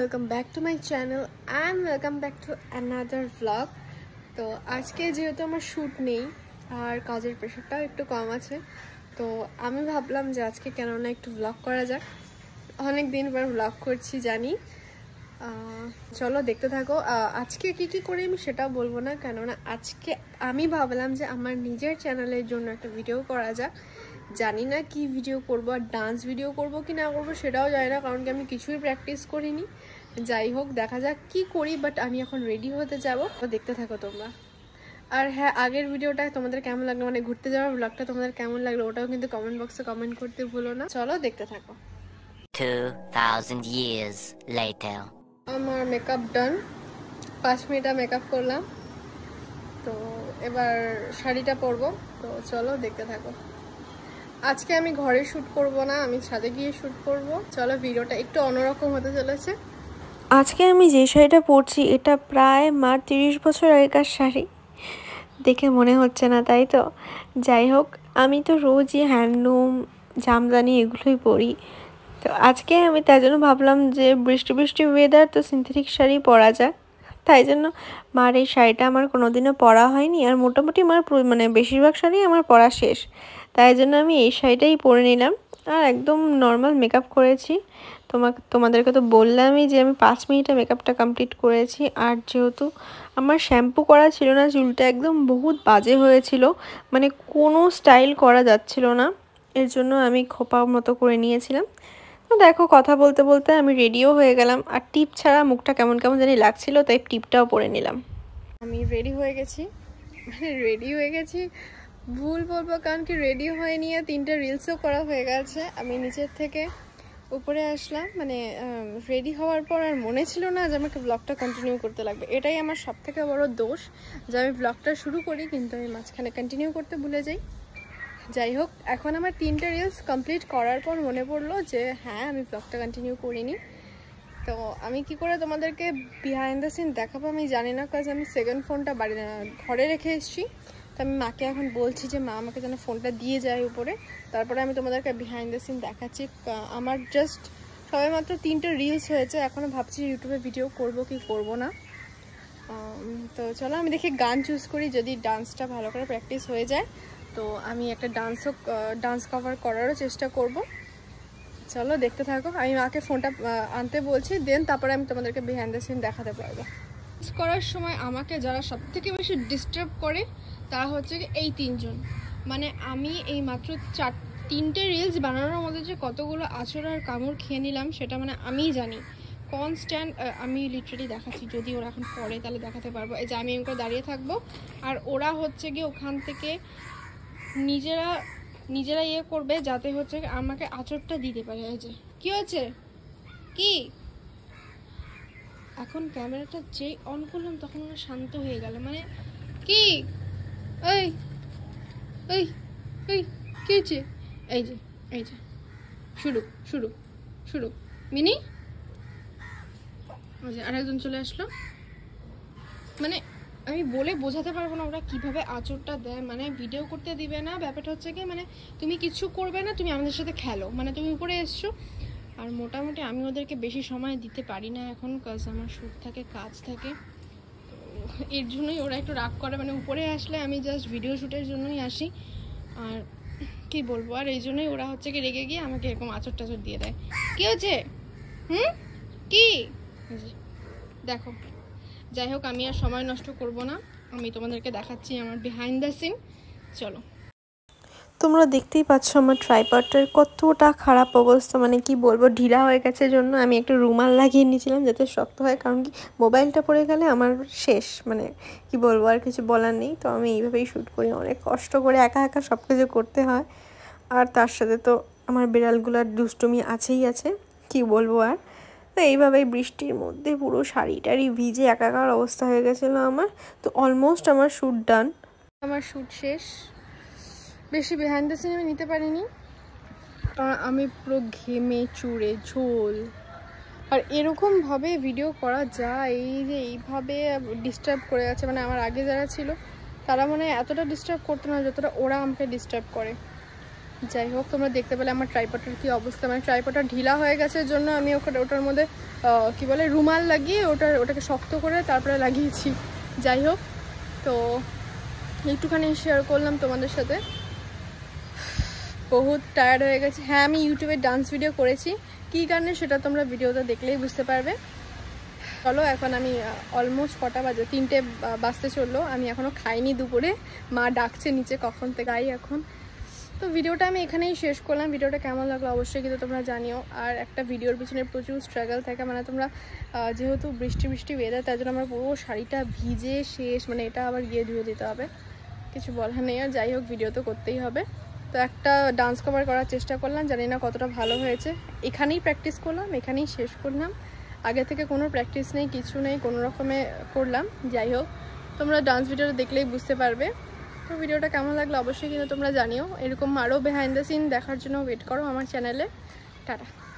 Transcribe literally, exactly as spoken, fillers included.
welcome back to my channel and welcome back to another vlog. তো আজকে যেহেতু আমার শ্যুট নেই আর কাজের প্রেশারটাও একটু কম আছে, তো আমি ভাবলাম যে আজকে কেন না একটু ভ্লগ করা যাক। অনেক দিন পর ভ্লগ করছি জানি, চলো দেখতে থাকো। আজকে কি কি করি আমি সেটাও বলবো না, কেননা আজকে আমি ভাবলাম যে আমার নিজের চ্যানেলের জন্য একটা ভিডিও করা যাক। জানি না কি ভিডিও করব, আর ডান্স ভিডিও করব কি না করবো সেটাও জানি না, কারণ কি আমি কিছুই প্র্যাকটিস করিনি। যাই হোক, দেখা যাক কি করি, বাট আমি এখন রেডি হতে যাব, তো দেখতে থাকো তোমরা। আর হ্যাঁ, আগের ভিডিওটা তোমাদের কেমন লাগলো, মানে ঘুরতে যাওয়ার ব্লগটা তোমাদের কেমন লাগলো ওটাও কিন্তু কমেন্ট বক্সে কমেন্ট করতে ভুলো না। চলো দেখতে থাকো। two thousand years later. আমার মেকআপ ডান, পাঁচ মিনিট মেকআপ করলাম, তো এবার শাড়িটা পরবো। তো চলো দেখতে থাকো। আজকে আমি ঘরে শ্যুট করব না, আমি ছাদে গিয়ে শ্যুট করব। চলো, ভিডিওটা একটু অন্যরকম হতে চলেছে। আজকে আমি যে শাড়িটা পরছি এটা প্রায় মার তিরিশ বছর আগেকার শাড়ি, দেখে মনে হচ্ছে না তাই তো? যাই হোক, আমি তো রোজই হ্যান্ডলুম জামদানি এগুলোই পরি, তো আজকে আমি তাই জন্য ভাবলাম যে বৃষ্টি বৃষ্টি ওয়েদার, তো সিনথেটিক শাড়ি পরা যাক। তাই জন্য মার এই শাড়িটা আমার কোনোদিনও পরা হয়নি, আর মোটামুটি মার মানে বেশিরভাগ শাড়ি আমার পরা শেষ, তাই জন্য আমি এই শাড়িটাই পরে নিলাম। আর একদম নর্মাল মেকআপ করেছি। তোমাকে তোমাদেরকে তো বললামই যে আমি পাঁচ মিনিটে মেকআপটা কমপ্লিট করেছি। আর যেহেতু আমার শ্যাম্পু করা ছিল না, চুলটা একদম বহুত বাজে হয়েছিল, মানে কোনো স্টাইল করা যাচ্ছিল না, এর জন্য আমি খোপা মতো করে নিয়েছিলাম। তো দেখো, কথা বলতে বলতে আমি রেডিও হয়ে গেলাম, আর টিপ ছাড়া মুখটা কেমন কেমন জানি লাগছিল, তাই টিপটাও পরে নিলাম। আমি রেডি হয়ে গেছি, মানে রেডি হয়ে গেছি ভুল বলবো, কারণ কি রেডি হয়ে নিয়ে তিনটে রিলসও করা হয়ে গেছে। আমি নিচের থেকে উপরে আসলাম, মানে রেডি হওয়ার পর আর মনে ছিল না যে আমাকে ব্লগটা কন্টিনিউ করতে লাগবে। এটাই আমার সব থেকে বড় দোষ, যে আমি ব্লগটা শুরু করি কিন্তু আমি মাঝখানে কন্টিনিউ করতে ভুলে যাই। যাই হোক, এখন আমার তিনটে রিলস কমপ্লিট করার পর মনে পড়লো যে হ্যাঁ, আমি ব্লগটা কন্টিনিউ করিনি। তো আমি কি করে তোমাদেরকে বিহাইন্ড দ্য সিন দেখাবো আমি জানি না, কাজ আমি সেকেন্ড ফোনটা বাড়ি ঘরে রেখে এসেছি। তো আমি মাকে এখন বলছি যে মা আমাকে যেন ফোনটা দিয়ে যায় উপরে, তারপরে আমি তোমাদেরকে বিহাইন্ড দ্য সিন দেখাচ্ছি। আমার জাস্ট সবাই মাত্র তিনটে রিলস হয়েছে, এখনও ভাবছি ইউটিউবে ভিডিও করব কি করব না। তো চলো আমি দেখি গান চুজ করি, যদি ডান্সটা ভালো করে প্র্যাকটিস হয়ে যায় তো আমি একটা ডান্সও ডান্স কভার করারও চেষ্টা করব। চলো দেখতে থাকো। আমি মাকে ফোনটা আনতে বলছি, দেন তারপরে আমি তোমাদেরকে বিহাইন্ড দ্য সিন দেখাতে পারবো। ডান্স করার সময় আমাকে যারা সব থেকে বেশি ডিস্টার্ব করে তারা হচ্ছে কি এই তিনজন। মানে আমি এই মাত্র চার তিনটে রিলস বানানোর মধ্যে যে কতগুলো আঁচড় আর কামড় খেয়ে নিলাম সেটা মানে আমিই জানি। কনস্ট্যান্ট আমি লিটারেলি দেখাচ্ছি, যদি ওরা এখন পড়ে তাহলে দেখাতে পারবো। এই যে আমি এমন করে দাঁড়িয়ে থাকবো, আর ওরা হচ্ছে গিয়ে ওখান থেকে নিজেরা নিজেরা ইয়ে করবে যাতে হচ্ছে আমাকে আঁচড়টা দিতে পারে। এই যে কি হচ্ছে কি, এখন ক্যামেরাটা যেই অন করলাম তখন ওরা শান্ত হয়ে গেল। মানে কি এই এই এই কি হচ্ছে? এই যে এই যে শুরু শুরু শুরু মিনি, ওই যে আরেকজন চলে আসলো। মানে আমি বলে বোঝাতে পারবো না ওরা কিভাবে আঁচড়টা দেয়। মানে ভিডিও করতে দিবে না, ব্যাপারটা হচ্ছে কি মানে তুমি কিছু করবে না, তুমি আমাদের সাথে খেলো, মানে তুমি উপরে এসছো। আর মোটামুটি আমি ওদেরকে বেশি সময় দিতে পারি না এখন, কাজ আমার শ্যুট থাকে, কাজ থাকে, তো এর জন্যই ওরা একটু রাগ করে। মানে উপরে আসলে আমি জাস্ট ভিডিও শ্যুটের জন্যই আসি, আর কি বলবো, আর এই জন্যই ওরা হচ্ছে কি রেগে গিয়ে আমাকে এরকম আঁচড় টাচড় দিয়ে দেয়। কি হচ্ছে হুম কি দেখো। যাই হোক, আমি আর সময় নষ্ট করব না, আমি তোমাদেরকে দেখাচ্ছি আমার বিহাইন্ড দ্য সিন। চলো। তোমরা দেখতেই পাচ্ছ আমার ট্রাইপডটার কতটা খারাপ অবস্থা, মানে কি বলবো, ঢিলা হয়ে গেছে জন্য আমি একটা রুমাল লাগিয়ে নিয়েছিলাম যাতে শক্ত হয়, কারণ কি মোবাইলটা পড়ে গেলে আমার শেষ, মানে কি বলবো, আর কিছু বলার নেই। তো আমি এইভাবেই শ্যুট করি, অনেক কষ্ট করে একা একা সব কিছু করতে হয়, আর তার সাথে তো আমার বিড়ালগুলোর দুষ্টুমি আছেই আছে, কি বলবো আর। তো এইভাবেই বৃষ্টির মধ্যে পুরো শাড়ি টাড়ি ভিজে একাকার অবস্থা হয়ে গেছিলো আমার। তো অলমোস্ট আমার শ্যুট ডান, আমার শ্যুট শেষ। বেশি বিহাইন্ড দ্য সিন আমি নিতে পারিনি, কারণ আমি পুরো ঘেমে চুড়ে ঝোল। আর এরকমভাবে ভিডিও করা যায়, এই যে এইভাবে ডিস্টার্ব করে যাচ্ছে, মানে আমার আগে যারা ছিল তারা মানে এতটা ডিস্টার্ব করতো না যতটা ওরা আমাকে ডিস্টার্ব করে। যাই হোক, তোমরা দেখতে পেলে আমার ট্রাইপডটার কী অবস্থা, মানে ট্রাইপডটা ঢিলা হয়ে গেছে জন্য আমি ওখানে ওটার মধ্যে কি বলে রুমাল লাগিয়ে ওটা ওটাকে শক্ত করে তারপরে লাগিয়েছি। যাই হোক, তো একটুখানি শেয়ার করলাম তোমাদের সাথে। বহুত টায়ার্ড হয়ে গেছে। হ্যাঁ, আমি ইউটিউবে ডান্স ভিডিও করেছি, কী কারণে সেটা তোমরা ভিডিওটা দেখলেই বুঝতে পারবে। চলো, এখন আমি অলমোস্ট কটা বাজে, তিনটে বাজতে চললো, আমি এখনও খাইনি দুপুরে, মা ডাকছে নিচে কখন থেকে আই এখন। তো ভিডিওটা আমি এখানেই শেষ করলাম। ভিডিওটা কেমন লাগলো অবশ্যই কিন্তু তোমরা জানিও। আর একটা ভিডিওর পিছনে প্রচুর স্ট্রাগল থাকে, মানে তোমরা যেহেতু বৃষ্টি বৃষ্টি ওয়েদার, তার জন্য আমার পুরো শাড়িটা ভিজে শেষ, মানে এটা আবার গিয়ে ধুয়ে দিতে হবে, কিছু বলার নেই। আর যাই হোক, ভিডিও তো করতেই হবে। তো একটা ডান্স কভার করার চেষ্টা করলাম, জানি না কতটা ভালো হয়েছে। এখানেই প্র্যাকটিস করলাম, এখানেই শেষ করলাম, আগে থেকে কোনো প্র্যাকটিস নেই, কিছু নেই, কোনো রকমে করলাম। যাই হোক, তোমরা ডান্স ভিডিওটা দেখলেই বুঝতে পারবে। তো ভিডিওটা কেমন লাগলো অবশ্যই কিন্তু তোমরা জানিও। এরকম আরও বিহাইন্ড দ্য সিন দেখার জন্য ওয়েট করো আমার চ্যানেলে। টাটা।